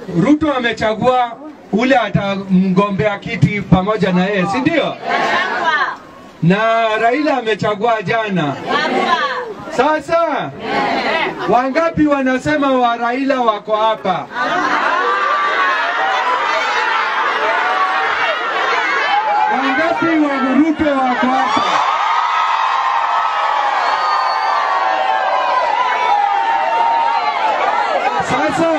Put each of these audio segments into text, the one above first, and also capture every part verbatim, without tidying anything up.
Ruto amechagua ule atamgombea kiti pamoja na yeye, si ndio? Na Raila amechagua jana. Sasa wangapi wanasema wa Raila wako hapa? Wangapi wa Ruto wako hapa? Sasa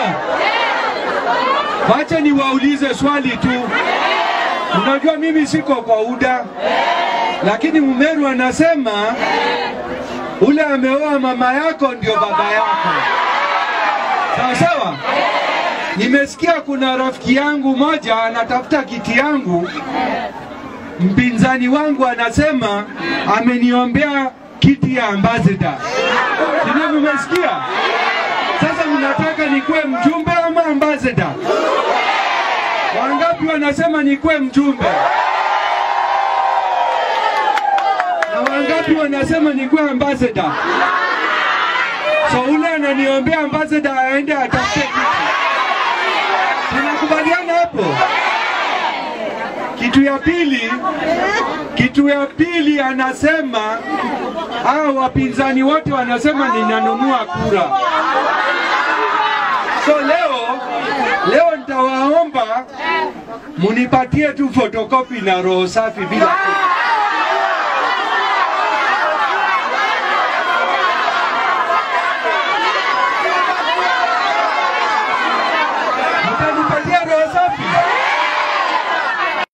wacha niwaulize swali tu. Unajua mimi siko kwa UDA, lakini Meru anasema ule ameoa mama yako ndio baba yako. Sawa sawa? Nimesikia kuna rafiki yangu moja anatafuta kiti yangu. Mpinzani wangu anasema ameniombea kiti ya ambassador. Ndio mmesikia? Sasa mnataka nikuwe mjumbe ama ambassador? Wangapi wanasema nikuwe mjumbe? Na wangapi wanasema nikuwe ambassador? So ule ananiombea ambassador aende atafute kiti. Tunakubaliana hapo? Kitu ya pili, kitu ya pili anasema hao wapinzani wote wanasema ninanunua kura. So leo, leo nitawaomba munipatie tu fotokopi na roho safi bila kura.